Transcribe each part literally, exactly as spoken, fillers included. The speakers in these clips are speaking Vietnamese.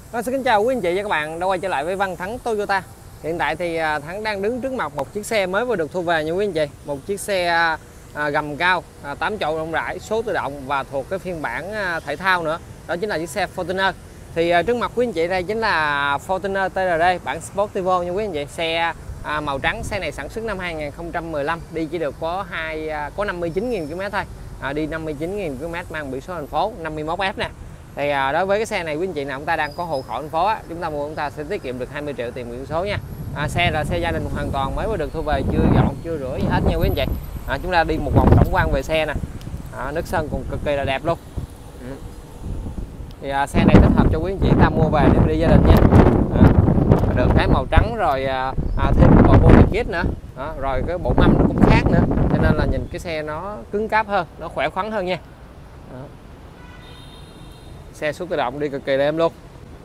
Tôi xin kính chào quý anh chị và các bạn đã quay trở lại với Văn Thắng Toyota. Hiện tại thì Thắng đang đứng trước mặt một chiếc xe mới vừa được thu về nha quý anh chị. Một chiếc xe à, gầm cao, à, tám chỗ rộng rãi, số tự động và thuộc cái phiên bản à, thể thao nữa. Đó chính là chiếc xe Fortuner. Thì à, trước mặt quý anh chị đây chính là Fortuner tê rờ đê bản Sportivo nha quý anh chị. Xe à, màu trắng, xe này sản xuất năm hai nghìn không trăm mười lăm, đi chỉ được có hai à, có năm mươi chín nghìn ki lô mét thôi. À, đi năm mươi chín nghìn ki lô mét, mang biển số thành phố năm mươi mốt F nè. Thì à, đối với cái xe này quý anh chị nào chúng ta đang có hộ khẩu thành phố á, chúng ta mua chúng ta sẽ tiết kiệm được hai mươi triệu tiền biển số nha. À, xe là xe gia đình hoàn toàn mới vừa được thu về, chưa dọn chưa rửa gì hết nha quý anh chị. À, chúng ta đi một vòng tổng quan về xe nè. À, nước sơn cũng cực kỳ là đẹp luôn. Ừ. Thì à, xe này thích hợp cho quý anh chị ta mua về để đi gia đình nha. À, được cái màu trắng rồi à, à, thêm cái bộ body kit nữa. Đó, rồi cái bộ mâm nó cũng khác nữa, cho nên là nhìn cái xe nó cứng cáp hơn, nó khỏe khoắn hơn nha. Đó. Xe số tự động đi cực kỳ êm luôn.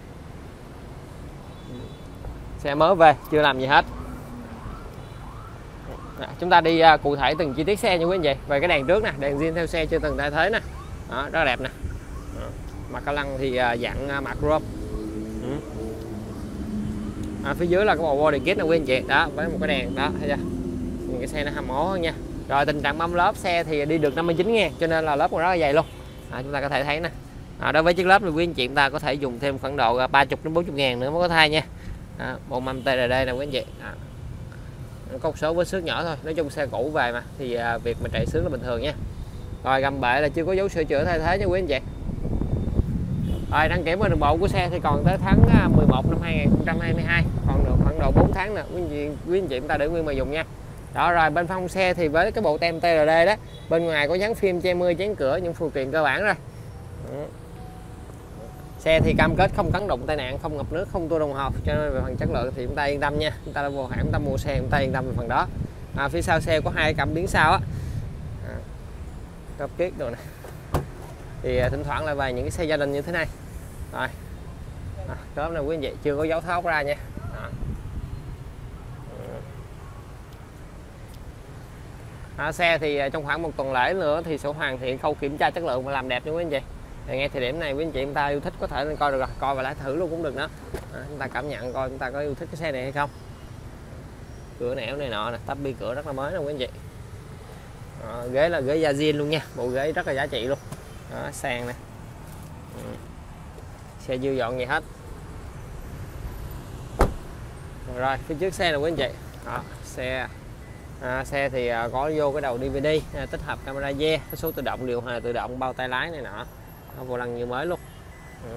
Xe mới về chưa làm gì hết. À, chúng ta đi uh, cụ thể từng chi tiết xe nha quý anh chị. Về cái đèn trước nè, đèn zin theo xe chưa từng thay thế nè. Đó, rất là đẹp nè. Đó. Mặt ca lăng thì uh, dạng uh, mặt chrome. Ừ. À, phía dưới là cái bộ body kit nè quý anh chị. Đó, với một cái đèn đó, thấy chưa? Nhìn cái xe nó hầm ố hơn nha. Rồi tình trạng mâm lớp xe thì đi được năm mươi chín ngàn, cho nên là lớp còn rất là dày luôn. À, chúng ta có thể thấy nè. À, đối với chiếc lớp thì quý anh chị chúng ta có thể dùng thêm khoảng độ ba mươi đến bốn mươi ngàn nữa mới có thay nha. À, bộ mâm tê rờ đê nè quý anh chị. À, có một số vết xước nhỏ thôi, nói chung xe cũ về mà thì à, việc mà chạy xước là bình thường nha. Rồi gầm bệ là chưa có dấu sửa chữa thay thế nha quý anh chị. Rồi đăng kiểm đường bộ của xe thì còn tới tháng mười một năm hai nghìn không trăm hai mươi hai, còn được khoảng độ bốn tháng nữa quý anh chị, quý anh chị chúng ta để nguyên mà dùng nha. Đó, rồi bên phong xe thì với cái bộ tem tê rờ đê đó, bên ngoài có dán phim che mưa chắn cửa, những phụ kiện cơ bản rồi. Đó. Xe thì cam kết không cấn đụng tai nạn, không ngập nước, không tua đồng hồ, cho nên về phần chất lượng thì chúng ta yên tâm nha. Chúng ta đã vô hãng chúng ta mua xe chúng ta yên tâm về phần đó. À, phía sau xe có hai cảm biến sau á, à, cấp kiết rồi nè. Thì à, thỉnh thoảng là về những cái xe gia đình như thế này. Rồi, à, cốp này quý anh chị chưa có dấu tháo ra nha. À. À, xe thì trong khoảng một tuần lễ nữa thì sẽ hoàn thiện khâu kiểm tra chất lượng và làm đẹp nha quý anh chị. Thì ngay thời điểm này quý anh chị chúng ta yêu thích có thể lên coi được rồi, coi và lái thử luôn cũng được nữa. À, chúng ta cảm nhận coi chúng ta có yêu thích cái xe này hay không. Cửa nẻo này nọ nè, tắp bi cửa rất là mới nè quý anh chị. À, ghế là ghế da zin luôn nha, bộ ghế rất là giá trị luôn. Đó, sàn nè. Ừ. Xe chưa dọn gì hết. Rồi phía trước xe là quý anh chị. Đó, xe à, xe thì có vô cái đầu đê vê đê, à, tích hợp camera re, cái số tự động, điều hòa tự động, bao tay lái này nọ, vô lăng như mới luôn. Ừ.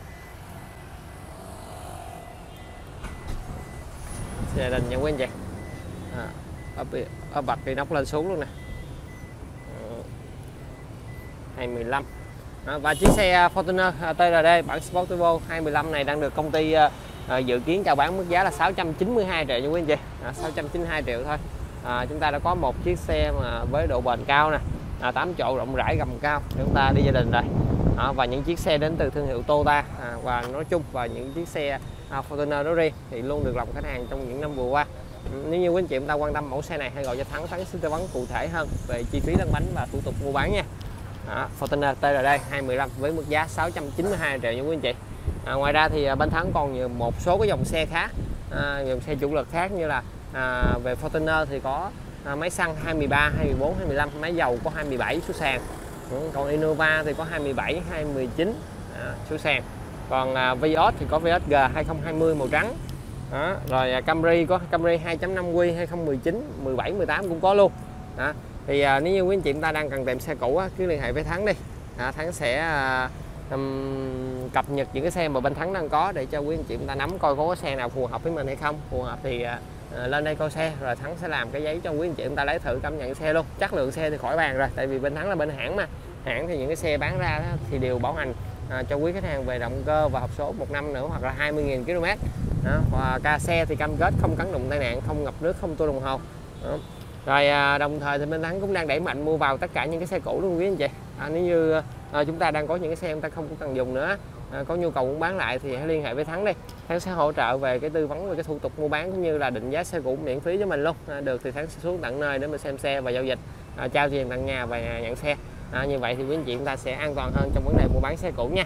Xe đình nha quý anh chị. À, ở, ở bật đi nóc lên xuống luôn nè. Ừ. hai mười lăm. À, và chiếc xe Fortuner tê rờ đê bản Sportivo hai mười lăm này đang được công ty à, dự kiến chào bán mức giá là sáu trăm chín mươi hai triệu nha quý anh chị. À, sáu trăm chín mươi hai triệu thôi. À, chúng ta đã có một chiếc xe mà với độ bền cao nè, à, tám chỗ rộng rãi gầm cao để chúng ta đi gia đình rồi. À, và những chiếc xe đến từ thương hiệu Toyota à, và nói chung và những chiếc xe à, Fortuner nói riêng thì luôn được lòng khách hàng trong những năm vừa qua. Nếu như quý anh chị chúng ta quan tâm mẫu xe này, hãy gọi cho Thắng, Thắng sẽ tư vấn cụ thể hơn về chi phí lăn bánh và thủ tục mua bán nha. À, Fortuner tê rờ đê hai mười lăm với mức giá sáu trăm chín mươi hai triệu nha quý anh chị. À, ngoài ra thì bên Thắng còn một số cái dòng xe khác, à, dòng xe chủ lực khác như là à, về Fortuner thì có à, máy xăng hai mươi ba, hai mươi bốn, hai mươi lăm, máy dầu có hai mươi bảy số sàn. Ừ, còn Innova thì có hai mươi bảy, hai mươi chín à, số sàn. Còn à, Vios thì có Vios G hai không hai không màu trắng. Đó, rồi à, Camry có Camry hai chấm năm Q hai không một chín, mười bảy, mười tám cũng có luôn. Đó. Thì à, nếu như quý anh chị chúng ta đang cần tìm xe cũ á, cứ liên hệ với Thắng đi. À, Thắng sẽ à, um, cập nhật những cái xe mà bên Thắng đang có để cho quý anh chị chúng ta nắm coi có cái xe nào phù hợp với mình hay không. Phù hợp thì à, à, lên đây coi xe rồi Thắng sẽ làm cái giấy cho quý anh chị chúng ta lấy thử cảm nhận xe luôn. Chất lượng xe thì khỏi bàn rồi, tại vì bên Thắng là bên hãng mà. Hãng thì những cái xe bán ra đó, thì đều bảo hành à, cho quý khách hàng về động cơ và hộp số một năm nữa hoặc là hai mươi nghìn ki lô mét. Đó, và ca xe thì cam kết không cấn đụng tai nạn, không ngập nước, không tua đồng hồ. Đó. Rồi à, đồng thời thì bên Thắng cũng đang đẩy mạnh mua vào tất cả những cái xe cũ luôn quý anh chị. À, nếu như à, chúng ta đang có những cái xe chúng ta không có cần dùng nữa, à, có nhu cầu muốn bán lại thì hãy liên hệ với Thắng đi. Thắng sẽ hỗ trợ về cái tư vấn về cái thủ tục mua bán cũng như là định giá xe cũ miễn phí cho mình luôn. À, được thì Thắng sẽ xuống tận nơi để mình xem xe và giao dịch, à, trao tiền tận nhà và nhận xe. À, như vậy thì quý anh chị chúng ta sẽ an toàn hơn trong vấn đề mua bán xe cũ nha.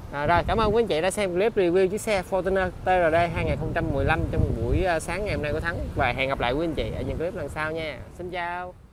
À, rồi cảm ơn quý anh chị đã xem clip review chiếc xe Fortuner tê rờ đê hai không một lăm trong buổi sáng ngày hôm nay của Thắng, và hẹn gặp lại quý anh chị ở những clip lần sau nha. Xin chào.